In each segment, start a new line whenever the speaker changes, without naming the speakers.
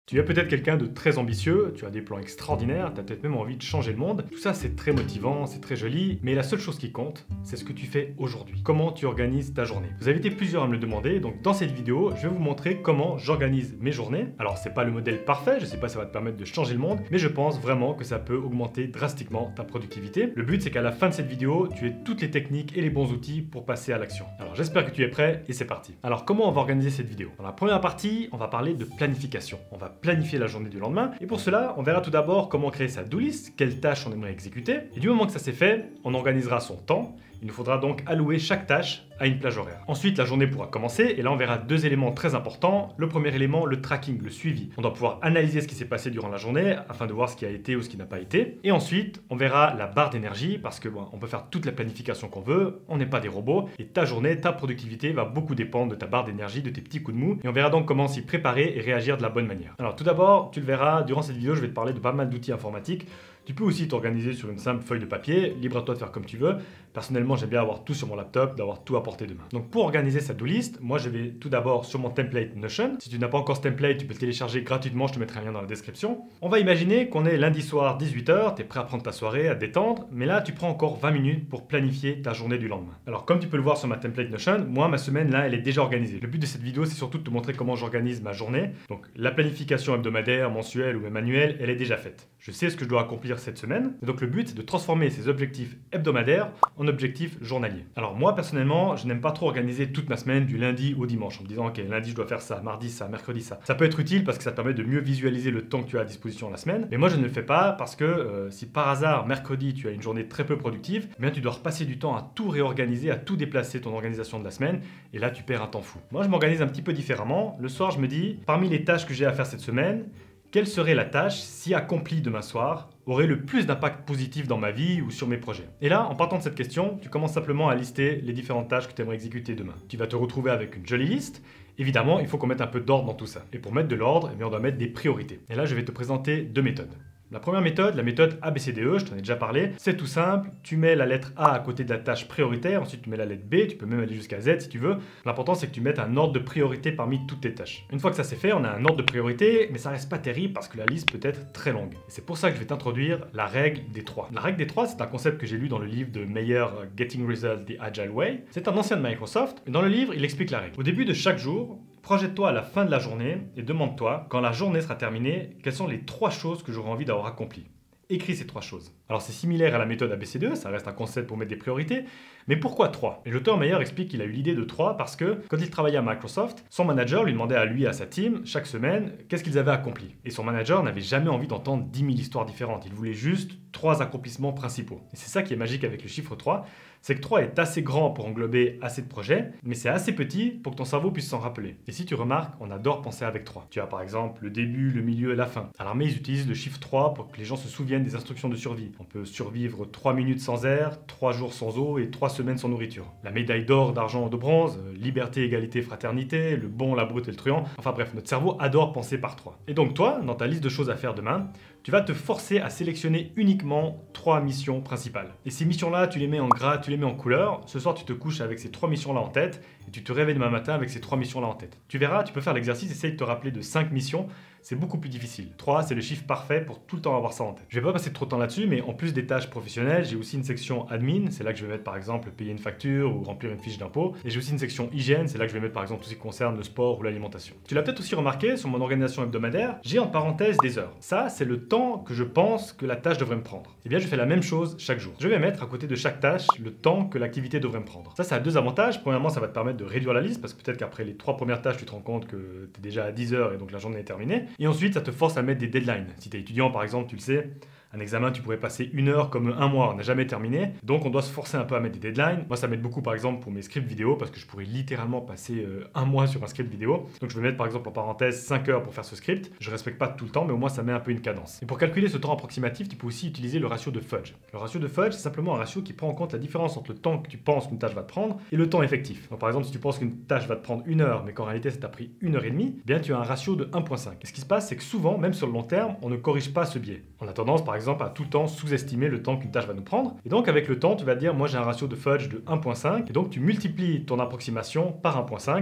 Tu es peut-être quelqu'un de très ambitieux, tu as des plans extraordinaires, tu as peut-être même envie de changer le monde. Tout ça, c'est très motivant, c'est très joli, mais la seule chose qui compte, c'est ce que tu fais aujourd'hui. Comment tu organises ta journée. Vous avez été plusieurs à me le demander, donc dans cette vidéo, je vais vous montrer comment j'organise mes journées. Alors, c'est pas le modèle parfait, je sais pas si ça va te permettre de changer le monde, mais je pense vraiment que ça peut augmenter drastiquement ta productivité. Le but, c'est qu'à la fin de cette vidéo, tu aies toutes les techniques et les bons outils pour passer à l'action. Alors, j'espère que tu es prêt et c'est parti. Alors, comment on va organiser cette vidéo? Dans la première partie, on va parler de planification. On va planifier la journée du lendemain. Et pour cela, on verra tout d'abord comment créer sa do list, quelles tâches on aimerait exécuter. Et du moment que ça c'est fait, on organisera son temps. Il nous faudra donc allouer chaque tâche à une plage horaire. Ensuite, la journée pourra commencer et là on verra deux éléments très importants. Le premier élément, le tracking, le suivi. On doit pouvoir analyser ce qui s'est passé durant la journée afin de voir ce qui a été ou ce qui n'a pas été. Et ensuite, on verra la barre d'énergie parce que on peut faire toute la planification qu'on veut, on n'est pas des robots et ta journée, ta productivité va beaucoup dépendre de ta barre d'énergie, de tes petits coups de mou et on verra donc comment s'y préparer et réagir de la bonne manière. Alors tout d'abord, tu le verras, durant cette vidéo, je vais te parler de pas mal d'outils informatiques. Tu peux aussi t'organiser sur une simple feuille de papier, libre à toi de faire comme tu veux. Personnellement, j'aime bien avoir tout sur mon laptop, d'avoir tout à portée de main. Donc pour organiser sa do list, moi je vais tout d'abord sur mon template Notion. Si tu n'as pas encore ce template, tu peux le télécharger gratuitement, je te mettrai un lien dans la description. On va imaginer qu'on est lundi soir 18h, tu es prêt à prendre ta soirée, à te détendre, mais là tu prends encore 20 minutes pour planifier ta journée du lendemain. Alors comme tu peux le voir sur ma template Notion, moi ma semaine là elle est déjà organisée. Le but de cette vidéo c'est surtout de te montrer comment j'organise ma journée. Donc la planification hebdomadaire, mensuelle ou même annuelle, elle est déjà faite. Je sais ce que je dois accomplir cette semaine. Et donc le but c'est de transformer ces objectifs hebdomadaires en objectifs journaliers. Alors moi personnellement, je n'aime pas trop organiser toute ma semaine du lundi au dimanche en me disant ok lundi je dois faire ça, mardi ça, mercredi ça. Ça peut être utile parce que ça te permet de mieux visualiser le temps que tu as à disposition la semaine. Mais moi je ne le fais pas parce que si par hasard mercredi tu as une journée très peu productive, eh bien tu dois repasser du temps à tout réorganiser, à tout déplacer ton organisation de la semaine et là tu perds un temps fou. Moi je m'organise un petit peu différemment. Le soir je me dis parmi les tâches que j'ai à faire cette semaine, quelle serait la tâche, si accomplie demain soir, aurait le plus d'impact positif dans ma vie ou sur mes projets? Et là, en partant de cette question, tu commences simplement à lister les différentes tâches que tu aimerais exécuter demain. Tu vas te retrouver avec une jolie liste. Évidemment, il faut qu'on mette un peu d'ordre dans tout ça. Et pour mettre de l'ordre, on doit mettre des priorités. Et là, je vais te présenter deux méthodes. La première méthode, la méthode ABCDE, je t'en ai déjà parlé, c'est tout simple, tu mets la lettre A à côté de la tâche prioritaire, ensuite tu mets la lettre B, tu peux même aller jusqu'à Z si tu veux. L'important c'est que tu mettes un ordre de priorité parmi toutes tes tâches. Une fois que ça c'est fait, on a un ordre de priorité, mais ça reste pas terrible parce que la liste peut être très longue. Et c'est pour ça que je vais t'introduire la règle des 3. La règle des 3, c'est un concept que j'ai lu dans le livre de Meyer, Getting Results the Agile Way. C'est un ancien de Microsoft, et dans le livre, il explique la règle. Au début de chaque jour, projette-toi à la fin de la journée et demande-toi, quand la journée sera terminée, quelles sont les 3 choses que j'aurai envie d'avoir accomplies. Écris ces 3 choses. Alors c'est similaire à la méthode ABCDE, ça reste un concept pour mettre des priorités, mais pourquoi 3? Et l'auteur Meyer explique qu'il a eu l'idée de 3 parce que quand il travaillait à Microsoft, son manager lui demandait à lui et à sa team, chaque semaine, qu'est-ce qu'ils avaient accompli. Et son manager n'avait jamais envie d'entendre 10 000 histoires différentes, il voulait juste 3 accomplissements principaux. Et c'est ça qui est magique avec le chiffre 3, c'est que 3 est assez grand pour englober assez de projets, mais c'est assez petit pour que ton cerveau puisse s'en rappeler. Et si tu remarques, on adore penser avec 3. Tu as par exemple le début, le milieu et la fin. À l'armée, ils utilisent le chiffre 3 pour que les gens se souviennent des instructions de survie. On peut survivre 3 minutes sans air, 3 jours sans eau et 3 semaines sans nourriture. La médaille d'or, d'argent ou de bronze, liberté, égalité, fraternité, le bon, la brute et le truand. Enfin bref, notre cerveau adore penser par 3. Et donc toi, dans ta liste de choses à faire demain, tu vas te forcer à sélectionner uniquement 3 missions principales. Et ces missions-là, tu les mets en gras, tu les mets en couleur. Ce soir, tu te couches avec ces 3 missions-là en tête et tu te réveilles demain matin avec ces 3 missions-là en tête. Tu verras, tu peux faire l'exercice, essaye de te rappeler de 5 missions. C'est beaucoup plus difficile. 3, c'est le chiffre parfait pour tout le temps avoir ça en tête. Je vais pas passer trop de temps là-dessus, mais en plus des tâches professionnelles, j'ai aussi une section admin. C'est là que je vais mettre par exemple payer une facture ou remplir une fiche d'impôt. Et j'ai aussi une section hygiène. C'est là que je vais mettre par exemple tout ce qui concerne le sport ou l'alimentation. Tu l'as peut-être aussi remarqué sur mon organisation hebdomadaire, j'ai en parenthèse des heures. Ça, c'est le temps que je pense que la tâche devrait me prendre. Et bien, je fais la même chose chaque jour. Je vais mettre à côté de chaque tâche le temps que l'activité devrait me prendre. Ça a deux avantages. Premièrement, ça va te permettre de réduire la liste parce que peut-être qu'après les 3 premières tâches, tu te rends compte que tu es déjà à 10 heures et donc la journée est terminée. Et ensuite, ça te force à mettre des deadlines. Si tu es étudiant par exemple, tu le sais, un examen, tu pourrais passer 1 heure comme 1 mois, on n'a jamais terminé. Donc on doit se forcer un peu à mettre des deadlines. Moi ça m'aide beaucoup par exemple pour mes scripts vidéo parce que je pourrais littéralement passer 1 mois sur un script vidéo. Donc je vais mettre par exemple en parenthèse 5 heures pour faire ce script. Je respecte pas tout le temps mais au moins ça met un peu une cadence. Et pour calculer ce temps approximatif, tu peux aussi utiliser le ratio de Fudge. Le ratio de Fudge, c'est simplement un ratio qui prend en compte la différence entre le temps que tu penses qu'une tâche va te prendre et le temps effectif. Donc par exemple si tu penses qu'une tâche va te prendre 1 heure mais qu'en réalité ça t'a pris 1 heure et demie, eh bien tu as un ratio de 1.5. Et ce qui se passe c'est que souvent, même sur le long terme, on ne corrige pas ce biais. On a tendance par exemple à tout le temps sous-estimer le temps qu'une tâche va nous prendre. Et donc avec le temps, tu vas te dire, moi j'ai un ratio de Fudge de 1.5, et donc tu multiplies ton approximation par 1.5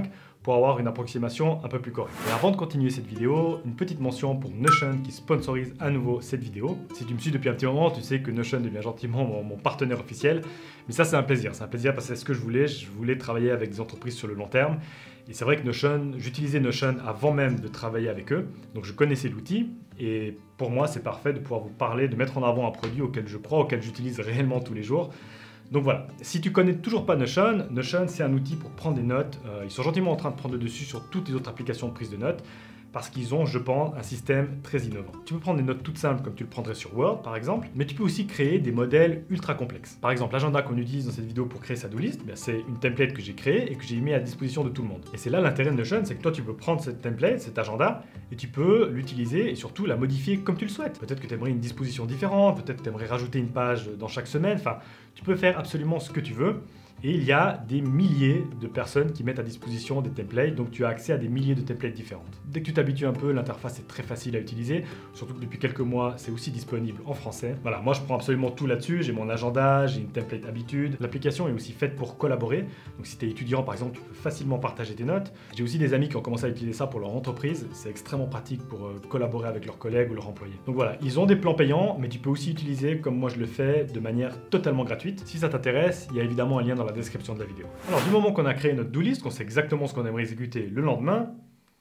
pour avoir une approximation un peu plus correcte. Et avant de continuer cette vidéo, une petite mention pour Notion qui sponsorise à nouveau cette vidéo. Si tu me suis depuis un petit moment, tu sais que Notion devient gentiment mon partenaire officiel. Mais ça, c'est un plaisir parce que c'est ce que je voulais travailler avec des entreprises sur le long terme. Et c'est vrai que Notion, j'utilisais Notion avant même de travailler avec eux, donc je connaissais l'outil. Et pour moi, c'est parfait de pouvoir vous parler, de mettre en avant un produit auquel je crois, auquel j'utilise réellement tous les jours. Donc voilà, si tu connais toujours pas Notion, c'est un outil pour prendre des notes. Ils sont gentiment en train de prendre le dessus sur toutes les autres applications de prise de notes parce qu'ils ont, je pense, un système très innovant. Tu peux prendre des notes toutes simples comme tu le prendrais sur Word par exemple, mais tu peux aussi créer des modèles ultra complexes. Par exemple, l'agenda qu'on utilise dans cette vidéo pour créer sa to-list, c'est une template que j'ai créée et que j'ai mis à disposition de tout le monde. Et c'est là l'intérêt de Notion, c'est que toi tu peux prendre cette template, cet agenda, et tu peux l'utiliser et surtout la modifier comme tu le souhaites. Peut-être que tu aimerais une disposition différente, peut-être que tu aimerais rajouter une page dans chaque semaine, enfin, tu peux faire absolument ce que tu veux. Et il y a des milliers de personnes qui mettent à disposition des templates, donc tu as accès à des milliers de templates différentes. Dès que tu t'habitues un peu, l'interface est très facile à utiliser, surtout que depuis quelques mois, c'est aussi disponible en français. Voilà, moi je prends absolument tout là-dessus, j'ai mon agenda, j'ai une template habitude. L'application est aussi faite pour collaborer, donc si tu es étudiant par exemple, tu peux facilement partager tes notes. J'ai aussi des amis qui ont commencé à utiliser ça pour leur entreprise, c'est extrêmement pratique pour collaborer avec leurs collègues ou leurs employés. Donc voilà, ils ont des plans payants, mais tu peux aussi utiliser, comme moi je le fais, de manière totalement gratuite. Si ça t'intéresse, il y a évidemment un lien dans la description de la vidéo. Alors du moment qu'on a créé notre do-list, qu'on sait exactement ce qu'on aimerait exécuter le lendemain,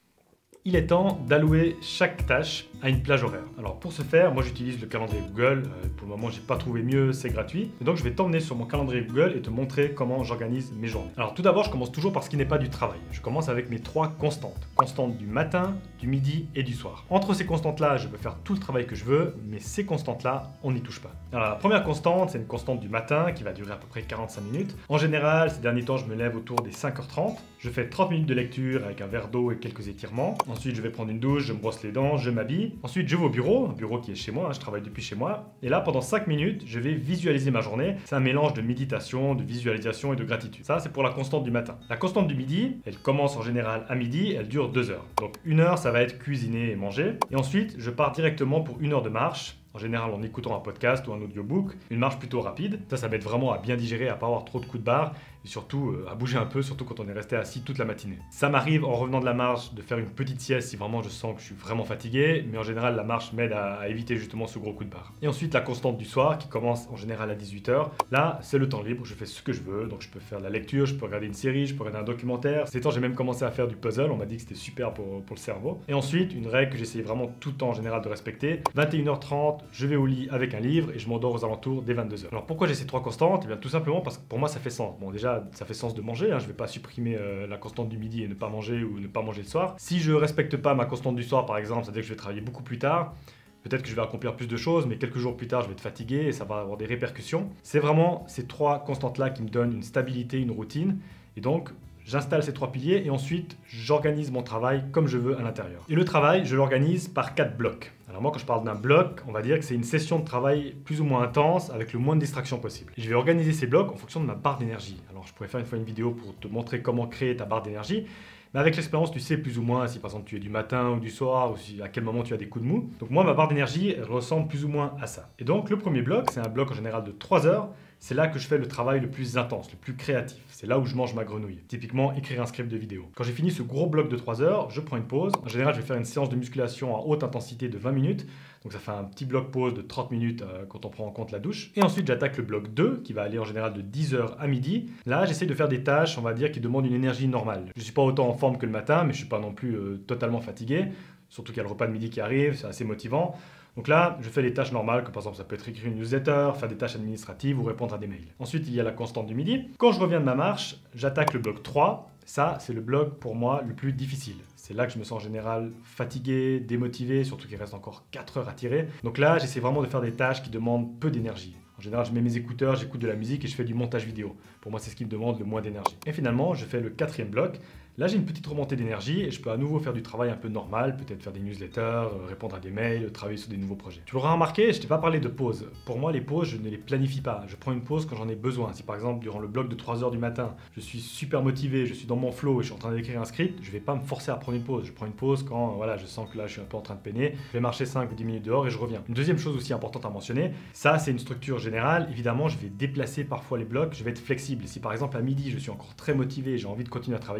il est temps d'allouer chaque tâche à une plage horaire. Alors pour ce faire, moi j'utilise le calendrier Google. Pour le moment, j'ai pas trouvé mieux, c'est gratuit. Et donc je vais t'emmener sur mon calendrier Google et te montrer comment j'organise mes journées. Alors tout d'abord, je commence toujours par ce qui n'est pas du travail. Je commence avec mes 3 constantes. Constantes du matin, du midi et du soir. Entre ces constantes-là, je peux faire tout le travail que je veux, mais ces constantes-là, on n'y touche pas. Alors la première constante, c'est une constante du matin qui va durer à peu près 45 minutes. En général, ces derniers temps, je me lève autour des 5h30. Je fais 30 minutes de lecture avec un verre d'eau et quelques étirements. Ensuite, je vais prendre une douche, je me brosse les dents, je m'habille. Ensuite, je vais au bureau, un bureau qui est chez moi, je travaille depuis chez moi. Et là, pendant 5 minutes, je vais visualiser ma journée. C'est un mélange de méditation, de visualisation et de gratitude. Ça, c'est pour la constante du matin. La constante du midi, elle commence en général à midi, elle dure 2 heures. Donc 1 heure, ça va être cuisiner et manger. Et ensuite, je pars directement pour 1 heure de marche. En général, en écoutant un podcast ou un audiobook, une marche plutôt rapide. Ça m'aide vraiment à bien digérer, à pas avoir trop de coups de barre et surtout à bouger un peu, surtout quand on est resté assis toute la matinée. Ça m'arrive en revenant de la marche de faire une petite sieste si vraiment je sens que je suis vraiment fatigué, mais en général, la marche m'aide à éviter justement ce gros coup de barre. Et ensuite, la constante du soir qui commence en général à 18h. Là, c'est le temps libre, je fais ce que je veux, donc je peux faire de la lecture, je peux regarder une série, je peux regarder un documentaire. Ces temps, j'ai même commencé à faire du puzzle, on m'a dit que c'était super pour le cerveau. Et ensuite, une règle que j'essaye vraiment tout le temps en général de respecter, 21h30, je vais au lit avec un livre et je m'endors aux alentours des 22h. Alors pourquoi j'ai ces 3 constantes? Eh bien tout simplement parce que pour moi ça fait sens. Bon déjà ça fait sens de manger, je vais pas supprimer la constante du midi et ne pas manger ou ne pas manger le soir. Si je respecte pas ma constante du soir par exemple, c'est-à-dire que je vais travailler beaucoup plus tard, peut-être que je vais accomplir plus de choses, mais quelques jours plus tard, je vais être fatigué et ça va avoir des répercussions. C'est vraiment ces 3 constantes-là qui me donnent une stabilité, une routine. Et donc, j'installe ces 3 piliers et ensuite, j'organise mon travail comme je veux à l'intérieur. Et le travail, je l'organise par 4 blocs. Alors moi, quand je parle d'un bloc, on va dire que c'est une session de travail plus ou moins intense avec le moins de distractions possible. Et je vais organiser ces blocs en fonction de ma barre d'énergie. Alors je pourrais faire une fois une vidéo pour te montrer comment créer ta barre d'énergie. Mais avec l'expérience, tu sais plus ou moins si par exemple tu es du matin ou du soir ou si, à quel moment tu as des coups de mou. Donc moi, ma barre d'énergie ressemble plus ou moins à ça. Et donc le premier bloc, c'est un bloc en général de 3 heures. C'est là que je fais le travail le plus intense, le plus créatif. C'est là où je mange ma grenouille. Typiquement, écrire un script de vidéo. Quand j'ai fini ce gros bloc de 3 heures, je prends une pause. En général, je vais faire une séance de musculation à haute intensité de 20 minutes. Donc ça fait un petit bloc pause de 30 minutes quand on prend en compte la douche. Et ensuite, j'attaque le bloc 2 qui va aller en général de 10h à midi. Là, j'essaie de faire des tâches, on va dire, qui demandent une énergie normale. Je ne suis pas autant en forme que le matin, mais je ne suis pas non plus totalement fatigué. Surtout qu'il y a le repas de midi qui arrive, c'est assez motivant. Donc là, je fais les tâches normales, comme par exemple ça peut être écrire une newsletter, faire des tâches administratives ou répondre à des mails. Ensuite, il y a la constante du midi. Quand je reviens de ma marche, j'attaque le bloc 3. Ça, c'est le bloc pour moi le plus difficile. C'est là que je me sens en général fatigué, démotivé, surtout qu'il reste encore 4 heures à tirer. Donc là, j'essaie vraiment de faire des tâches qui demandent peu d'énergie. En général, je mets mes écouteurs, j'écoute de la musique et je fais du montage vidéo. Pour moi, c'est ce qui me demande le moins d'énergie. Et finalement, je fais le 4e bloc. Là, j'ai une petite remontée d'énergie et je peux à nouveau faire du travail un peu normal, peut-être faire des newsletters, répondre à des mails, travailler sur des nouveaux projets. Tu l'auras remarqué, je t'ai pas parlé de pause. Pour moi, les pauses, je ne les planifie pas. Je prends une pause quand j'en ai besoin. Si par exemple, durant le bloc de 3 heures du matin, je suis super motivé, je suis dans mon flow et je suis en train d'écrire un script, je vais pas me forcer à prendre une pause. Je prends une pause quand voilà, je sens que là, je suis un peu en train de peiner. Je vais marcher 5 ou 10 minutes dehors et je reviens. Une deuxième chose aussi importante à mentionner, ça, c'est une structure générale. Évidemment, je vais déplacer parfois les blocs, je vais être flexible. Si par exemple, à midi, je suis encore très motivé, j'ai envie de continuer à travailler, je vais pas me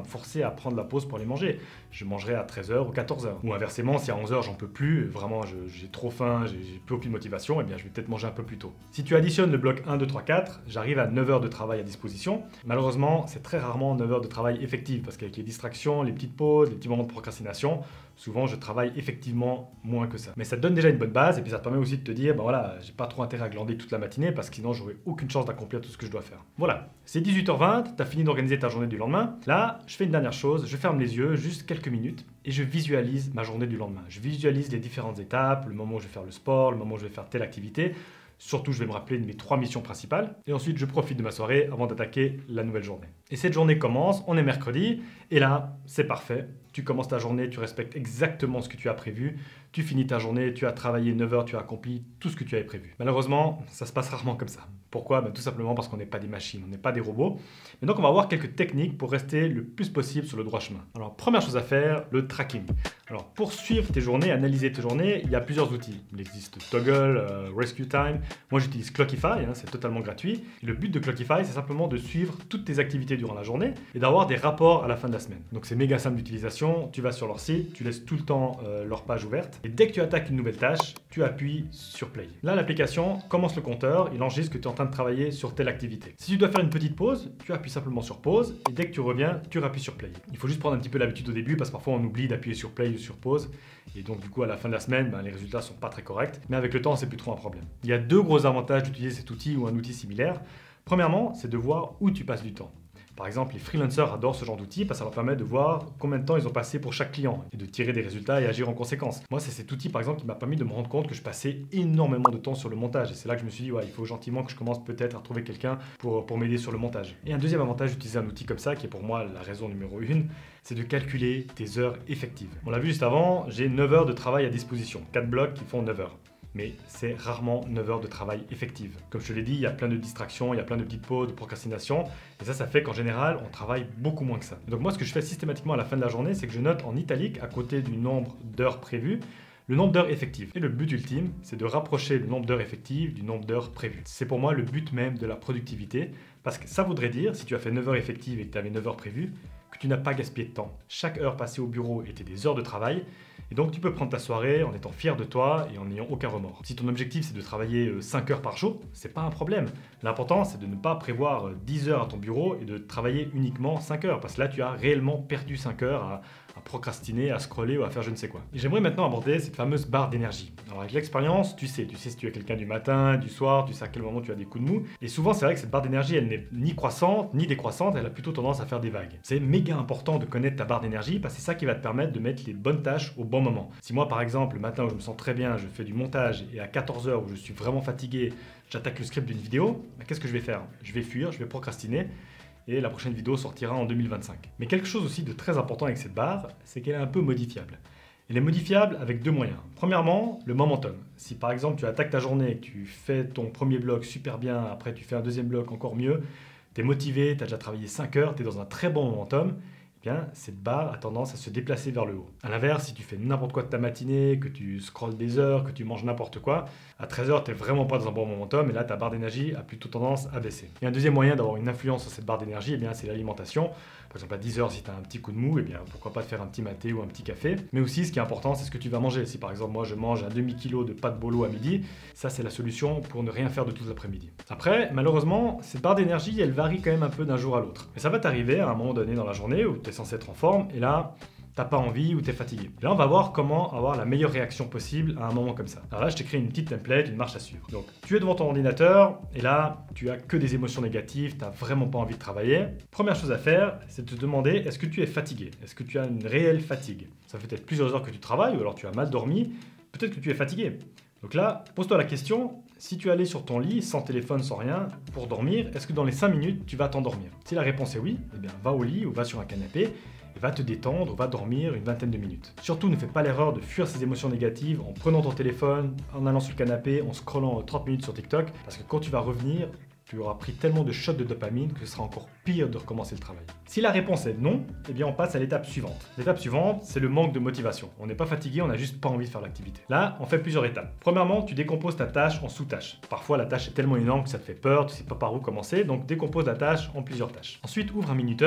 me forcer à prendre la pause pour aller manger. Je mangerai à 13h ou 14h. Ou inversement, si à 11h j'en peux plus, vraiment j'ai trop faim, j'ai plus aucune motivation, eh bien je vais peut-être manger un peu plus tôt. Si tu additionnes le bloc 1, 2, 3, 4, j'arrive à 9 heures de travail à disposition. Malheureusement, c'est très rarement 9 heures de travail effective parce qu'avec les distractions, les petites pauses, les petits moments de procrastination, souvent je travaille effectivement moins que ça. Mais ça te donne déjà une bonne base et puis ça te permet aussi de te dire, ben voilà, j'ai pas trop intérêt à glander toute la matinée parce que sinon j'aurai aucune chance d'accomplir tout ce que je dois faire. Voilà, c'est 18h20, tu as fini d'organiser ta journée du lendemain. Là, je fais une dernière chose, je ferme les yeux juste quelques minutes et je visualise ma journée du lendemain. Je visualise les différentes étapes, le moment où je vais faire le sport, le moment où je vais faire telle activité. Surtout, je vais me rappeler de mes 3 missions principales. Et ensuite, je profite de ma soirée avant d'attaquer la nouvelle journée. Et cette journée commence, on est mercredi. Et là, c'est parfait. Tu commences ta journée, tu respectes exactement ce que tu as prévu. Tu finis ta journée, tu as travaillé 9 heures, tu as accompli tout ce que tu avais prévu. Malheureusement, ça se passe rarement comme ça. Pourquoi? Tout simplement parce qu'on n'est pas des machines, on n'est pas des robots. Et donc, on va voir quelques techniques pour rester le plus possible sur le droit chemin. Alors, première chose à faire, le tracking. Alors, pour suivre tes journées, analyser tes journées, il y a plusieurs outils. Il existe Toggle, Rescue Time. Moi, j'utilise Clockify, c'est totalement gratuit. Et le but de Clockify, c'est simplement de suivre toutes tes activités durant la journée et d'avoir des rapports à la fin de la semaine. Donc, c'est méga simple d'utilisation. Tu vas sur leur site, tu laisses tout le temps leur page ouverte. Et dès que tu attaques une nouvelle tâche, tu appuies sur Play. Là, l'application commence le compteur, il enregistre que tu es en train de travailler sur telle activité. Si tu dois faire une petite pause, tu appuies simplement sur pause et dès que tu reviens, tu appuies sur Play. Il faut juste prendre un petit peu l'habitude au début parce que parfois on oublie d'appuyer sur Play ou sur pause et donc du coup à la fin de la semaine, les résultats sont pas très corrects. Mais avec le temps, c'est plus trop un problème. Il y a 2 gros avantages d'utiliser cet outil ou un outil similaire. Premièrement, c'est de voir où tu passes du temps. Par exemple, les freelancers adorent ce genre d'outil parce que ça leur permet de voir combien de temps ils ont passé pour chaque client et de tirer des résultats et agir en conséquence. Moi, c'est cet outil par exemple qui m'a permis de me rendre compte que je passais énormément de temps sur le montage et c'est là que je me suis dit, ouais, il faut gentiment que je commence peut-être à trouver quelqu'un pour m'aider sur le montage. Et un deuxième avantage d'utiliser un outil comme ça, qui est pour moi la raison numéro 1, c'est de calculer tes heures effectives. On l'a vu juste avant, j'ai 9 heures de travail à disposition, 4 blocs qui font 9 heures. Mais c'est rarement 9 heures de travail effective. Comme je te l'ai dit, il y a plein de distractions, il y a plein de petites pauses, de procrastination, et ça fait qu'en général, on travaille beaucoup moins que ça. Donc moi, ce que je fais systématiquement à la fin de la journée, c'est que je note en italique, à côté du nombre d'heures prévues, le nombre d'heures effectives. Et le but ultime, c'est de rapprocher le nombre d'heures effectives du nombre d'heures prévues. C'est pour moi le but même de la productivité, parce que ça voudrait dire, si tu as fait 9 heures effectives et que tu avais 9 heures prévues, que tu n'as pas gaspillé de temps. Chaque heure passée au bureau était des heures de travail, et donc tu peux prendre ta soirée en étant fier de toi et en n'ayant aucun remords. Si ton objectif c'est de travailler 5 heures par jour, c'est pas un problème. L'important c'est de ne pas prévoir 10 heures à ton bureau et de travailler uniquement 5 heures, parce que là tu as réellement perdu 5 heures à procrastiner, à scroller ou à faire je ne sais quoi. Et j'aimerais maintenant aborder cette fameuse barre d'énergie. Alors avec l'expérience, tu sais si tu es quelqu'un du matin, du soir, tu sais à quel moment tu as des coups de mou. Et souvent c'est vrai que cette barre d'énergie, elle n'est ni croissante, ni décroissante, elle a plutôt tendance à faire des vagues. C'est méga important de connaître ta barre d'énergie parce que c'est ça qui va te permettre de mettre les bonnes tâches au bon moment. Si moi par exemple, le matin où je me sens très bien, je fais du montage et à 14 heures où je suis vraiment fatigué, j'attaque le script d'une vidéo, qu'est-ce que je vais faire? Je vais fuir, je vais procrastiner. Et la prochaine vidéo sortira en 2025. Mais quelque chose aussi de très important avec cette barre, c'est qu'elle est un peu modifiable. Elle est modifiable avec 2 moyens. Premièrement, le momentum. Si par exemple tu attaques ta journée, que tu fais ton premier bloc super bien, après tu fais un deuxième bloc encore mieux, tu es motivé, tu as déjà travaillé 5 heures, tu es dans un très bon momentum, eh bien, cette barre a tendance à se déplacer vers le haut. A l'inverse, si tu fais n'importe quoi de ta matinée, que tu scrolles des heures, que tu manges n'importe quoi, à 13 heures, tu n'es vraiment pas dans un bon momentum et là, ta barre d'énergie a plutôt tendance à baisser. Et un deuxième moyen d'avoir une influence sur cette barre d'énergie, eh bien, c'est l'alimentation. Par exemple, à 10 heures, si tu as un petit coup de mou, eh bien, pourquoi pas te faire un petit maté ou un petit café. Mais aussi, ce qui est important, c'est ce que tu vas manger. Si par exemple, moi, je mange un demi-kilo de pâtes bolo à midi, ça, c'est la solution pour ne rien faire de tout l'après-midi. Après, malheureusement, cette barre d'énergie, elle varie quand même un peu d'un jour à l'autre. Et ça va t'arriver à un moment donné dans la journée où tu es censé être en forme, et là, t'as pas envie ou t'es fatigué. Là, on va voir comment avoir la meilleure réaction possible à un moment comme ça. Alors là, je t'ai créé une petite template, une marche à suivre. Donc, tu es devant ton ordinateur et là, tu as que des émotions négatives, t'as vraiment pas envie de travailler. Première chose à faire, c'est de te demander, est-ce que tu es fatigué? Est-ce que tu as une réelle fatigue? Ça fait peut-être plusieurs heures que tu travailles ou alors tu as mal dormi, peut-être que tu es fatigué. Donc là, pose-toi la question, si tu allais sur ton lit, sans téléphone, sans rien, pour dormir, est-ce que dans les 5 minutes, tu vas t'endormir? Si la réponse est oui, eh bien va au lit ou va sur un canapé, et va te détendre, va dormir une vingtaine de minutes. Surtout, ne fais pas l'erreur de fuir ces émotions négatives en prenant ton téléphone, en allant sur le canapé, en scrollant 30 minutes sur TikTok, parce que quand tu vas revenir, tu auras pris tellement de shots de dopamine que ce sera encore pire de recommencer le travail. Si la réponse est non, eh bien on passe à l'étape suivante. L'étape suivante, c'est le manque de motivation. On n'est pas fatigué, on n'a juste pas envie de faire l'activité. Là, on fait plusieurs étapes. Premièrement, tu décomposes ta tâche en sous-tâches. Parfois, la tâche est tellement énorme que ça te fait peur, tu ne sais pas par où commencer, donc décompose la tâche en plusieurs tâches. Ensuite, ouvre un minuteur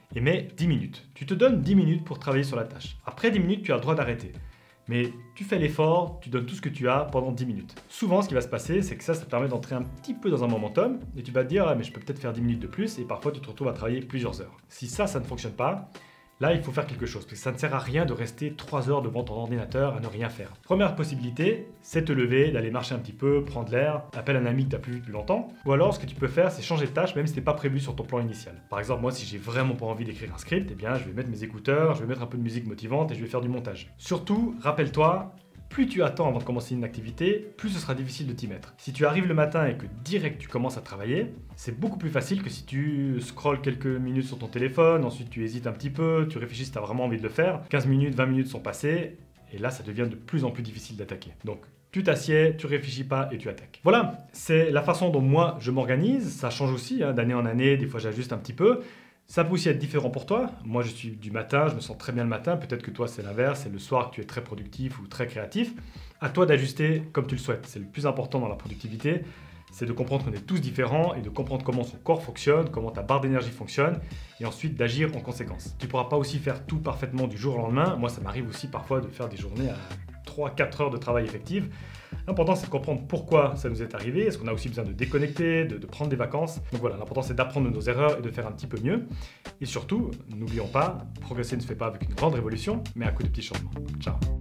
et mets 10 minutes. Tu te donnes 10 minutes pour travailler sur la tâche. Après 10 minutes, tu as le droit d'arrêter. Mais tu fais l'effort, tu donnes tout ce que tu as pendant 10 minutes. Souvent, ce qui va se passer, c'est que ça te permet d'entrer un petit peu dans un momentum et tu vas te dire, ah, mais je peux peut-être faire 10 minutes de plus et parfois tu te retrouves à travailler plusieurs heures. Si ça ne fonctionne pas, là, il faut faire quelque chose, parce que ça ne sert à rien de rester 3 heures devant ton ordinateur à ne rien faire. Première possibilité, c'est te lever, d'aller marcher un petit peu, prendre l'air, appelle un ami que tu n'as plus vu depuis longtemps. Ou alors, ce que tu peux faire, c'est changer de tâche, même si ce n'est pas prévu sur ton plan initial. Par exemple, moi, si j'ai vraiment pas envie d'écrire un script, eh bien, je vais mettre mes écouteurs, je vais mettre un peu de musique motivante et je vais faire du montage. Surtout, rappelle-toi, plus tu attends avant de commencer une activité, plus ce sera difficile de t'y mettre. Si tu arrives le matin et que direct tu commences à travailler, c'est beaucoup plus facile que si tu scrolles quelques minutes sur ton téléphone, ensuite tu hésites un petit peu, tu réfléchis si tu as vraiment envie de le faire, 15 minutes, 20 minutes sont passées, et là ça devient de plus en plus difficile d'attaquer. Donc tu t'assieds, tu réfléchis pas et tu attaques. Voilà, c'est la façon dont moi je m'organise, ça change aussi d'année en année, des fois j'ajuste un petit peu. Ça peut aussi être différent pour toi. Moi, je suis du matin, je me sens très bien le matin. Peut-être que toi, c'est l'inverse, c'est le soir que tu es très productif ou très créatif. À toi d'ajuster comme tu le souhaites. C'est le plus important dans la productivité, c'est de comprendre qu'on est tous différents et de comprendre comment son corps fonctionne, comment ta barre d'énergie fonctionne, et ensuite d'agir en conséquence. Tu ne pourras pas aussi faire tout parfaitement du jour au lendemain. Moi, ça m'arrive aussi parfois de faire des journées à 3-4 heures de travail effectif. L'important, c'est de comprendre pourquoi ça nous est arrivé. Est-ce qu'on a aussi besoin de déconnecter, de prendre des vacances? Donc voilà, l'important, c'est d'apprendre de nos erreurs et de faire un petit peu mieux. Et surtout, n'oublions pas, progresser ne se fait pas avec une grande révolution, mais à coup de petits changements. Ciao!